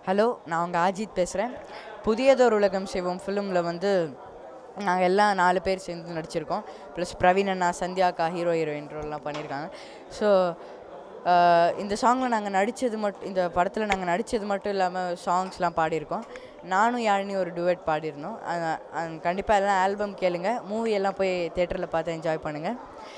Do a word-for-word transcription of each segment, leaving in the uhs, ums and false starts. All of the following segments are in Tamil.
ஹலோ, நான் உங்கள் அஜித் பேசுகிறேன். புதியதோர் உலகம் செய்வோம் ஃபிலிமில் வந்து நாங்கள் எல்லாம் நாலு பேர் சேர்ந்து நடிச்சிருக்கோம். ப்ளஸ் பிரவீன் அண்ணா, சந்தியாக்கா ஹீரோ ஹீரோயின் ரோல்லாம் பண்ணியிருக்காங்க. ஸோ இந்த சாங்கில் நாங்கள் நடித்தது மட்டும் இந்த படத்தில் நாங்கள் நடித்தது மட்டும் இல்லாமல் சாங்ஸ்லாம் பாடியிருக்கோம். நானும் யாழினி ஒரு டுவெட் பாடியிருந்தோம். கண்டிப்பாக எல்லாம் ஆல்பம் கேளுங்க, மூவி எல்லாம் போய் தேட்டரில் பார்த்து என்ஜாய் பண்ணுங்கள்.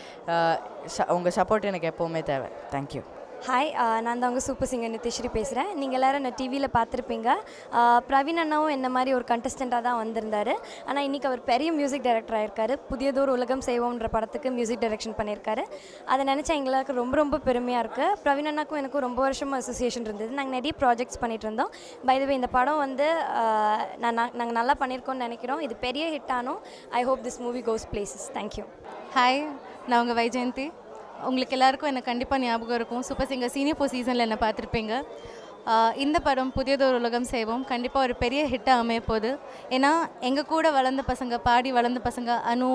உங்கள் சப்போர்ட் எனக்கு எப்போவுமே தேவை. தேங்க்யூ. ஹாய், நான் தான் உங்கள் சூப்பர் சிங்கர் நித்யஸ்ரீ பேசுகிறேன். நீங்கள் எல்லோரும் நான் டிவியில் பார்த்துருப்பீங்க. பிரவீன் அண்ணாவும் என்ன மாதிரி ஒரு கண்டஸ்டண்ட்டாக தான் வந்திருந்தார். ஆனால் இன்றைக்கி அவர் பெரிய மியூசிக் டைரக்டர் ஆகிருக்காரு. புதியதோர் உலகம் செய்வோம்ன்ற படத்துக்கு மியூசிக் டைரக்ஷன் பண்ணியிருக்காரு. அதை நினச்சா எங்களுக்கு ரொம்ப ரொம்ப பெருமையாக இருக்குது. பிரவீன் அண்ணாக்கும் எனக்கும் ரொம்ப வருஷமாக அசோசியேஷன் இருந்தது. நாங்கள் நிறைய ப்ராஜெக்ட்ஸ் பண்ணிகிட்டு இருந்தோம். பை த வே இந்த படம் வந்து நான் நாங்கள் நல்லா பண்ணியிருக்கோம்னு நினைக்கிறோம். இது பெரிய ஹிட் ஆனோம். I hope this movie goes places. Thank you. Hi, நான் உங்கள் வைஜெயந்தி. உங்களுக்கு எல்லாருக்கும் எனக்கு கண்டிப்பாக ஞாபகம் இருக்கும். சூப்பர் சிங்கர் சீனியர் ஃபோர் சீசனில் என்ன பார்த்துருப்பீங்க. இந்த படம் புதியதோர் உலகம் செய்வோம் கண்டிப்பாக ஒரு பெரிய ஹிட்டாக அமைய போகுது. ஏன்னா எங்கள் கூட வளர்ந்த பசங்க, பாடி வளர்ந்த பசங்க அனு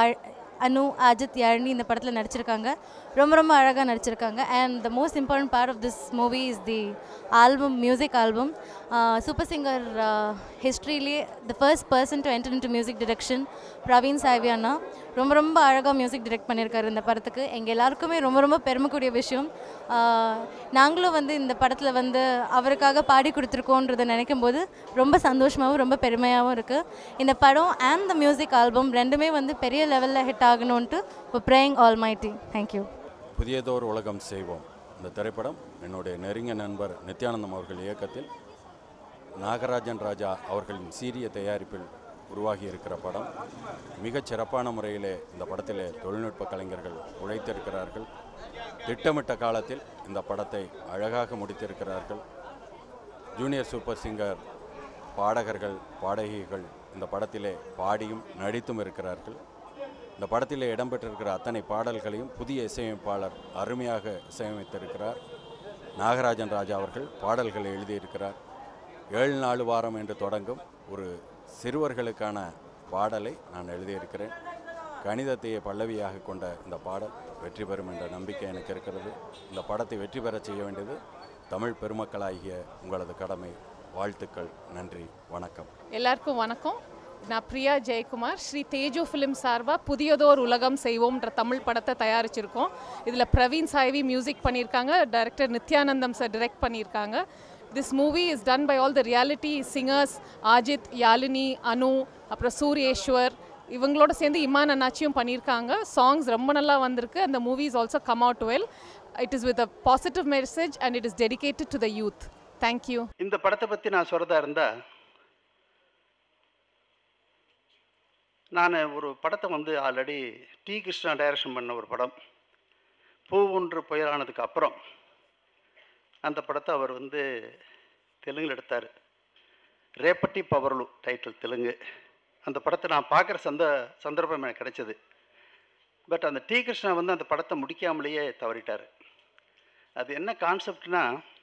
அனு அஜித் யாழினி இந்த படத்தில் நடிச்சிருக்காங்க. ரொம்ப ரொம்ப அழகாக நடிச்சிருக்காங்க. And the most important part of this movie is the album, music album. Super singer ஹிஸ்ட்ரியிலே the first person to enter into music direction Praveen சாய்வியானா ரொம்ப ரொம்ப அழகாக மியூசிக் டிரெக்ட் பண்ணியிருக்காரு இந்த படத்துக்கு. எங்கள் எல்லாருக்குமே ரொம்ப ரொம்ப பெருமைக்கூடிய விஷயம். நாங்களும் வந்து இந்த படத்தில் வந்து அவருக்காக பாடி கொடுத்துருக்கோன்றதை நினைக்கும் போது ரொம்ப சந்தோஷமாகவும் ரொம்ப பெருமையாகவும் இருக்குது. இந்த படம் அண்ட் த மியூசிக் ஆல்பம் ரெண்டுமே வந்து பெரிய லெவலில் ஹிட் ஆகணும்ன்ட்டு இப்போ ப்ரேயிங் ஆல்மைட்டி. தேங்க்யூ. புதியதோர் உலகம் செய்வோம் இந்த திரைப்படம் என்னுடைய நெருங்கிய நண்பர் நித்யானந்தம் அவர்கள் இயக்கத்தில் நாகராஜன் ராஜா அவர்களின் சீரிய தயாரிப்பில் உருவாகி இருக்கிற படம். மிகச் சிறப்பான முறையிலே இந்த படத்திலே தொழில்நுட்ப கலைஞர்கள் உழைத்திருக்கிறார்கள். திட்டமிட்ட காலத்தில் இந்த படத்தை அழகாக முடித்திருக்கிறார்கள். ஜூனியர் சூப்பர் சிங்கர் பாடகர்கள், பாடகிகள் இந்த படத்திலே பாடியும் நடித்தும் இருக்கிறார்கள். இந்த படத்திலே இடம்பெற்றிருக்கிற அத்தனை பாடல்களையும் புதிய இசையமைப்பாளர் அருமையாக இசையமைத்திருக்கிறார். நாகராஜன் ராஜா அவர்கள் பாடல்களை எழுதியிருக்கிறார். ஏழு நாலு வாரம் என்று தொடங்கும் ஒரு சிறுவர்களுக்கான பாடலை நான் எழுதியிருக்கிறேன். கணிதத்தையே பல்லவியாக கொண்ட இந்த பாடல் வெற்றி பெறும் என்ற நம்பிக்கை எனக்கு இருக்கிறது. இந்த படத்தை வெற்றி பெற செய்ய வேண்டியது தமிழ் பெருமக்களாகிய உங்களது கடமை. வாழ்த்துக்கள். நன்றி, வணக்கம். எல்லாருக்கும் வணக்கம். நான் பிரியா ஜெயக்குமார். ஸ்ரீ தேஜோ ஃபிலிம் சார்பாக புதியதோர் உலகம் செய்வோம்ன்ற தமிழ் படத்தை தயாரிச்சிருக்கோம். இதில் பிரவீன் சாய்வி மியூசிக் பண்ணியிருக்காங்க. டைரக்டர் நித்யானந்தம் சார் டைரக்ட் பண்ணியிருக்காங்க. This movie is done by all the reality singers, Ajit, Yalini, Anu, அப்புறம் சூரியேஸ்வர், இவங்களோட சேர்ந்து இமான் அண்ணாச்சியும் பண்ணியிருக்காங்க. சாங்ஸ் ரொம்ப நல்லா வந்திருக்கு. அந்த movie is also come out well. It is with a positive message and it is dedicated to the youth. Thank you. இந்த படத்தை பற்றி நான் சொல்கிறதா இருந்தால், நான் ஒரு படத்தை வந்து ஆல்ரெடி டி கிருஷ்ணா டைரக்ஷன் பண்ண ஒரு படம் பூ ஒன்று புயலானதுக்கு அப்புறம் அந்த படத்தை அவர் வந்து தெலுங்கில் எடுத்தார். ரேப்பட்டி பவர்லு டைட்டில் தெலுங்கு. அந்த படத்தை நான் பார்க்குற சந்த சந்தர்ப்பம் எனக்கு கிடைச்சது. பட் அந்த டி கிருஷ்ணா வந்து அந்த படத்தை முடிக்காமலேயே தவறிட்டார். அது என்ன கான்செப்ட்னா,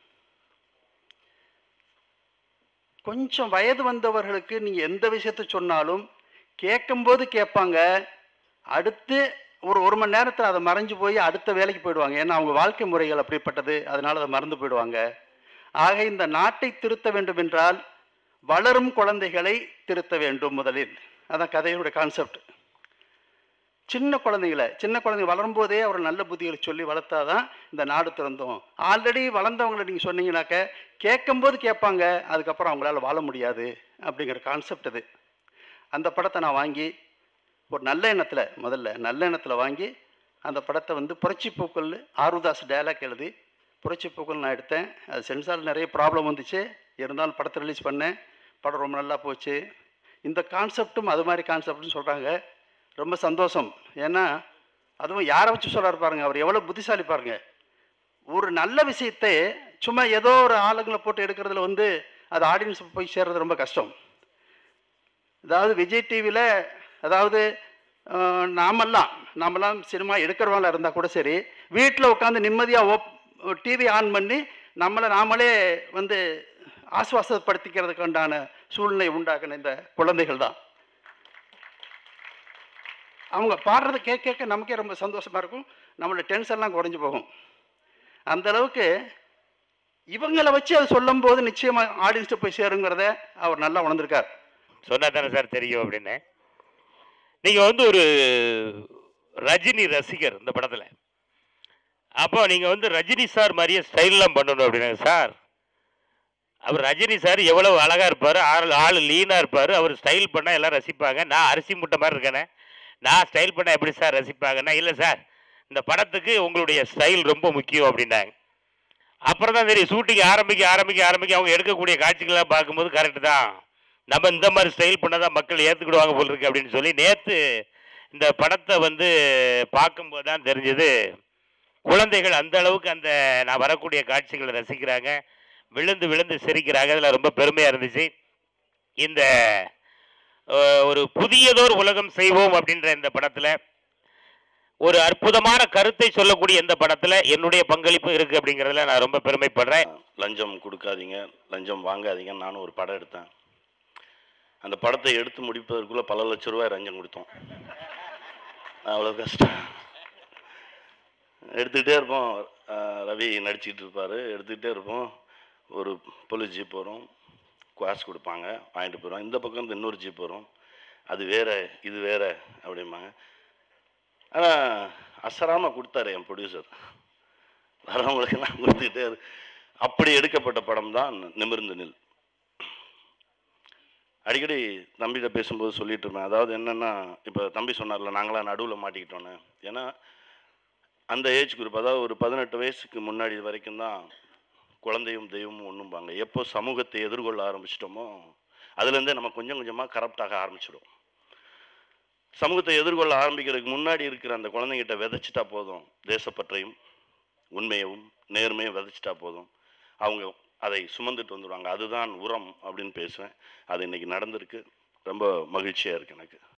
கொஞ்சம் வயது வந்தவர்களுக்கு நீங்கள் எந்த விஷயத்தை சொன்னாலும் கேட்கும்போது கேட்பாங்க, அடுத்து ஒரு ஒரு மணி நேரத்தில் அதை மறைஞ்சு போய் அடுத்த வேலைக்கு போயிடுவாங்க. ஏன்னா அவங்க வாழ்க்கை முறைகள் அப்படிப்பட்டது. அதனால் அதை மறந்து போயிடுவாங்க. ஆக இந்த நாட்டை திருத்த வேண்டும் என்றால் வளரும் குழந்தைகளை திருத்த வேண்டும் முதலில். அதான் கதையோட கான்செப்ட். சின்ன குழந்தைகளை சின்ன குழந்தைங்க வளரும்போதே அவர் நல்ல புத்திகளை சொல்லி வளர்த்தாதான் இந்த நாடு திறந்தோம். ஆல்ரெடி வளர்ந்தவங்களை நீங்கள் சொன்னீங்கன்னாக்க கேட்கும்போது கேட்பாங்க, அதுக்கப்புறம் அவங்களால வாழ முடியாது அப்படிங்கிற கான்செப்ட் அது. அந்த படத்தை நான் வாங்கி ஒரு நல்ல எண்ணத்தில் முதல்ல நல்ல எண்ணத்தில் வாங்கி அந்த படத்தை வந்து புரட்சி பூக்கள் ஆருதாஸ் டயலாக் எழுதி புரட்சி பூக்கள் நான் எடுத்தேன். அது சென்சாரில் நிறைய ப்ராப்ளம் வந்துச்சு. இருந்தாலும் படத்தை ரிலீஸ் பண்ணேன். படம் ரொம்ப நல்லா போச்சு. இந்த கான்செப்டும் அது மாதிரி கான்செப்ட்னு சொல்கிறாங்க. ரொம்ப சந்தோஷம். ஏன்னா அதுவும் யாரை வச்சு சொல்கிறாரு பாருங்கள், அவர் எவ்வளோ புத்திசாலி பாருங்கள். ஒரு நல்ல விஷயத்தை சும்மா ஏதோ ஒரு ஆளுங்களை போட்டு எடுக்கிறதுல வந்து அது ஆடியன்ஸ் போய் சேர்றது ரொம்ப கஷ்டம். அதாவது விஜய் டிவியில், அதாவது நாமெல்லாம் நாமெல்லாம் சினிமா எடுக்கிறவங்களா இருந்தால் கூட சரி, வீட்டில் உட்காந்து நிம்மதியாக ஓப் டிவி ஆன் பண்ணி நம்மளை நாமளே வந்து ஆசுவாசப்படுத்திக்கிறதுக்கு உண்டான சூழ்நிலை உண்டாக்குன இந்த குழந்தைகள் தான். அவங்க பாடுறதை கேட்க கேட்க நமக்கே ரொம்ப சந்தோஷமாக இருக்கும். நம்மளோட டென்ஷன்லாம் குறைஞ்சி போகும். அந்தளவுக்கு இவங்களை வச்சு அதை சொல்லும் போது நிச்சயமாக ஆடியன்ஸ்ட்டு போய் சேருங்கிறத அவர் நல்லா உணர்ந்திருக்கார். சொன்னா தானே சார் தெரியும் அப்படின்னு. நீங்கள் வந்து ஒரு ரஜினி ரசிகர் இந்த படத்தில். அப்போ நீங்கள் வந்து ரஜினி சார் மாதிரியே ஸ்டைல்லாம் பண்ணணும் அப்படின்னாங்க சார். அவர் ரஜினி சார் எவ்வளவு அழகாக இருப்பார், ஆள் ஆள் லீனாக இருப்பார், அவர் ஸ்டைல் பண்ணால் எல்லாம் ரசிப்பாங்க. நான் அரிசி முட்டை மாதிரி இருக்கேனே, நான் ஸ்டைல் பண்ணால் எப்படி சார் ரசிப்பாங்கன்னா, இல்லை சார் இந்த படத்துக்கு உங்களுடைய ஸ்டைல் ரொம்ப முக்கியம் அப்படின்னாங்க. அப்புறம் தான் தெரியும் ஷூட்டிங் ஆரம்பிக்க ஆரம்பிக்க ஆரம்பிக்க அவங்க எடுக்கக்கூடிய காட்சிகள்லாம் பார்க்கும்போது கரெக்டு தான், நம்ம இந்த மாதிரி ஸ்டைல் பண்ணால் தான் மக்கள் ஏற்றுக்கிடுவாங்க போல் இருக்கு அப்படின்னு சொல்லி நேற்று இந்த படத்தை வந்து பார்க்கும்போது தான் தெரிஞ்சது குழந்தைகள் அந்த அளவுக்கு அந்த நான் வரக்கூடிய காட்சிகளை ரசிக்கிறாங்க, விழுந்து விழுந்து சிரிக்கிறாங்க. அதில் ரொம்ப பெருமையாக இருந்துச்சு. இந்த ஒரு புதியதோர் உலகம் செய்வோம் அப்படின்ற இந்த படத்தில் ஒரு அற்புதமான கருத்தை சொல்லக்கூடிய இந்த படத்தில் என்னுடைய பங்களிப்பு இருக்குது அப்படிங்கிறதுல நான் ரொம்ப பெருமைப்படுறேன். லஞ்சம் கொடுக்காதீங்க, லஞ்சம் வாங்காதீங்க. நானும் ஒரு படம் எடுத்தேன். அந்த படத்தை எடுத்து முடிப்பதற்குள்ளே பல லட்ச ரூபாய் லஞ்சம் கொடுத்தோம். அவ்வளோ கஷ்டம். எடுத்துக்கிட்டே இருப்போம். ரவி நடிச்சுக்கிட்டு இருப்பார். எடுத்துக்கிட்டே இருப்போம். ஒரு போலீஸ் ஜீப் வரும், காசு கொடுப்பாங்க, வாங்கிட்டு போயிடுவோம். இந்த பக்கம் இருந்து இன்னொரு ஜீப் வரும், அது வேறு இது வேறு அப்படிம்பாங்க. ஆனால் அசராமல் கொடுத்தாரு என் ப்ரொடியூசர். வரவங்களுக்கெல்லாம் கொடுத்துக்கிட்டே. அப்படி எடுக்கப்பட்ட படம் தான் நிமிர்ந்து நில். அடிக்கடி தம்பிகிட்ட பேசும்போது சொல்லிட்டு இருப்பேன். அதாவது என்னென்னா, இப்போ தம்பி சொன்னார்ல நாங்களாம் நடுவில் மாட்டிக்கிட்டோன்னு. ஏன்னா அந்த ஏஜ் குரூப், அதாவது ஒரு பதினெட்டு வயசுக்கு முன்னாடி வரைக்கும் தான் குழந்தையும் தெய்வமும் ஒன்றும்பாங்க. எப்போ சமூகத்தை எதிர்கொள்ள ஆரம்பிச்சிட்டோமோ அதுலேருந்தே நம்ம கொஞ்சம் கொஞ்சமாக கரப்டாக ஆரம்பிச்சிடும். சமூகத்தை எதிர்கொள்ள ஆரம்பிக்கிறதுக்கு முன்னாடி இருக்கிற அந்த குழந்தைங்கிட்ட விதைச்சிட்டா போதும், தேசப்பற்றையும் உண்மையவும் நேர்மையும் விதைச்சிட்டா போதும், அவங்க அதை சுமந்துட்டு வந்துடுவாங்க. அதுதான் உரம் அப்படின்னு பேசுவேன். அது இன்னைக்கு நடந்திருக்கு. ரொம்ப மகிழ்ச்சியாக இருக்குது எனக்கு.